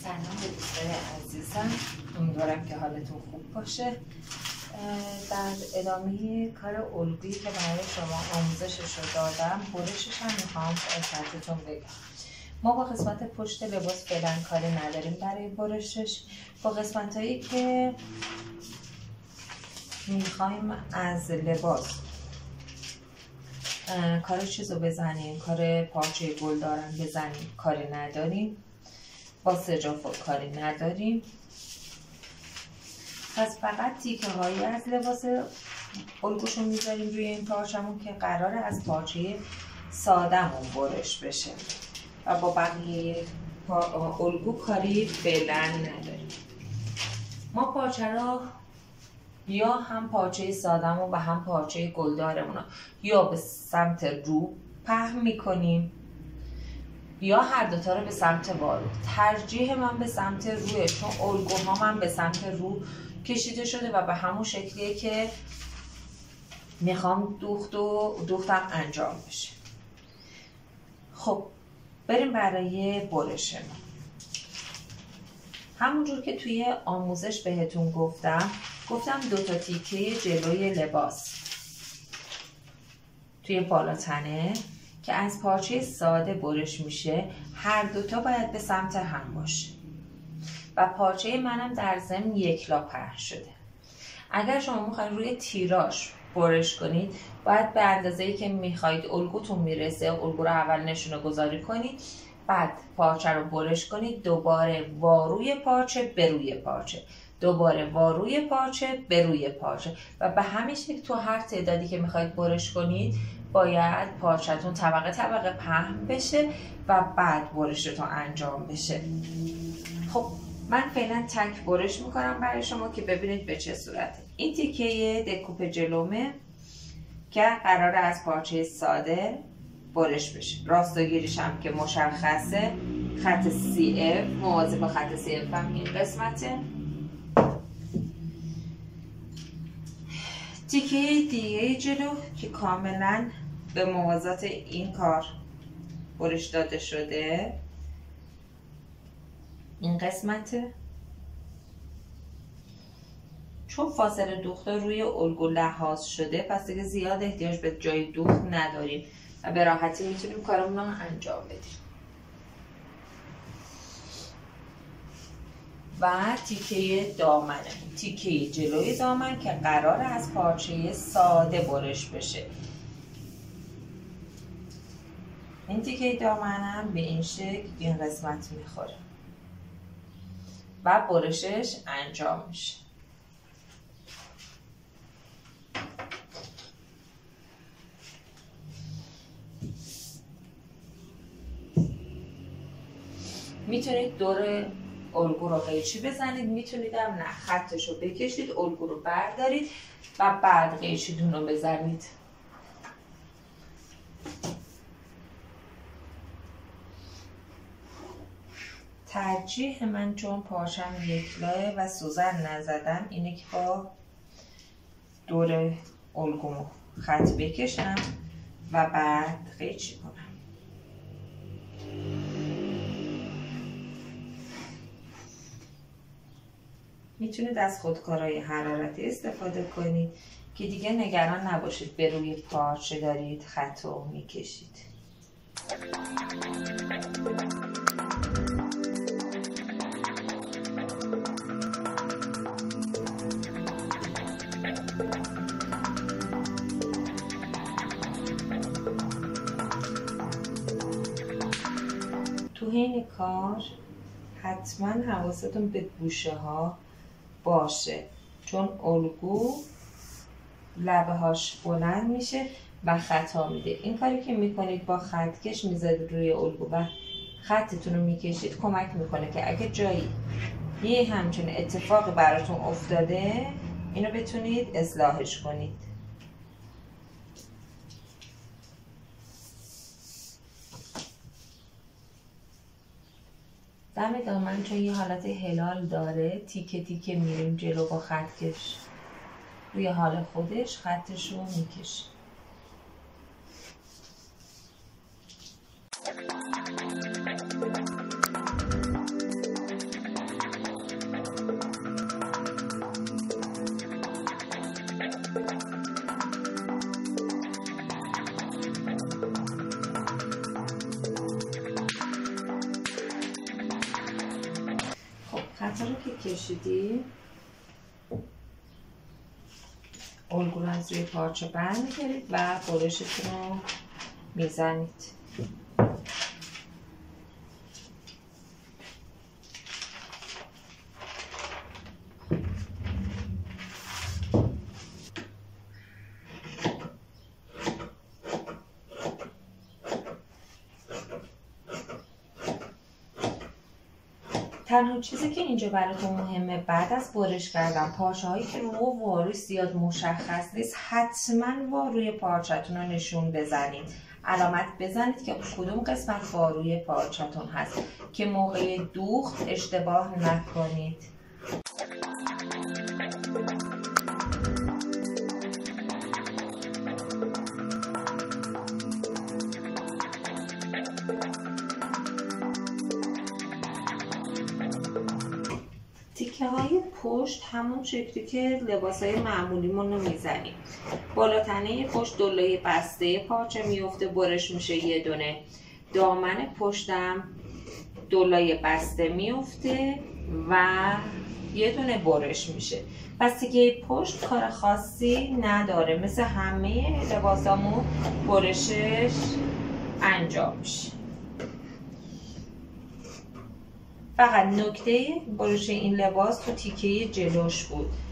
سلام به دوستای عزیزم، امیدوارم که حالتون خوب باشه. در ادامه کار الگویی که برای شما آموزشش رو دادم، برشش هم میخوام خدمتتون بگم. ما با قسمت پشت لباس فعلا کاری نداریم برای برشش. با قسمت هایی که میخوایم از لباس کار چیزو بزنیم، کار پارچه گلدارم بزنیم کاری نداریم، با سجافت کاری نداریم. پس فقط تیکه هایی از لباس الگوشو میذاریم روی این پارچمون که قراره از پارچه سادمون برش بشه و با بقیه الگو کاری فعلا نداریم. ما پارچه را یا هم پارچه سادمون و هم پارچه گلدارمون یا به سمت رو پهن میکنیم یا هر دوتا رو به سمت وارو. ترجیح من به سمت روه، چون الگوها من به سمت رو کشیده شده و به همون شکلیه که میخوام دوختم انجام بشه. خب بریم برای برشمون. همونجور که توی آموزش بهتون گفتم 2 تا تیکه جلوی لباس توی بالاتنه که از پارچه ساده برش میشه، هر دوتا باید به سمت هم باشه و پارچه منم در ضمن یک لا پهن شده. اگر شما میخواید روی تیراژ برش کنید، باید به اندازه‌ای که میخواید الگوتون میرسه، الگو رو اول نشونه گذاری کنید، بعد پارچه رو برش کنید، دوباره واروی پارچه به روی پارچه، دوباره واروی پارچه به روی پارچه و به همین شکل تو هر تعدادی که میخواید برش کنید باید پارچه‌تون طبقه طبقه پهن بشه و بعد برشتون انجام بشه. خب من فعلا تک برش میکنم برای شما که ببینید به چه صورته. این تیکه دکوپ جلومه که قراره از پارچه ساده برش بشه. راستگیریش هم که مشخصه، خط CF موازی با خط CF هم این قسمته. تیکه دیگه جلو که کاملا به موازات این کار برش داده شده، این قسمته. چون فاصله دوخته روی الگو لحاظ شده، پس دیگه زیاد احتیاج به جای دوخت نداریم و به راحتی میتونیم کارمون رو انجام بدیم. و تیکه دامنه، تیکه جلوی دامن که قراره از پارچه ساده برش بشه. این تیکه دامنم به این شکل این قسمت میخوره و برشش انجام میشه. میتونید دور الگو رو قیچی بزنید، میتونید هم نه خطش رو بکشید، الگو رو بردارید و بعد قیچیتون رو بزنید. ترجیح من چون پارچم یک لایه و سوزن نزدم اینه که با دور الگومو خط بکشم و بعد قیچی کنم. میتونید از خودکارهای حرارتی استفاده کنید که دیگه نگران نباشید به روی پارچه دارید خط رو میکشید. تو این کار حتما حواستون به گوشه ها باشه، چون الگو لبه هاش بلند میشه و خطا میده. این کاری که میکنید با خطکش میذارید روی الگو و خطتون رو میکشید کمک میکنه که اگه جایی یه همچین اتفاقی براتون افتاده اینو بتونید اصلاحش کنید. دم دامن چون یه حالت هلال داره، تیکه تیکه میریم جلو با خطکش روی حال خودش خطش رو میکشیم. خطا رو که کشیدی الگو رو از روی پارچه برمی‌دارید و برشتون رو میزنید. تنها چیزی که اینجا براتون مهمه بعد از برش کردن پارچه هایی که رو واروی زیاد مشخص نیست حتما واروی پارچه‌تون رو نشون بزنید، علامت بزنید که کدوم قسمت واروی پارچه‌تون هست که موقع دوخت اشتباه نکنید. تیکه های پشت همون شکلی که لباس های معمولیمون رو میزنیم. بالا تنه پشت دلای بسته پارچه میفته، برش میشه یه دونه. دامن پشتم دلای بسته میفته و یه دونه برش میشه. بستگی پشت کار خاصی نداره، مثل همه لباسامون برشش انجام میشه. فقط نکته برش این لباس تو تیکه جلوش بود.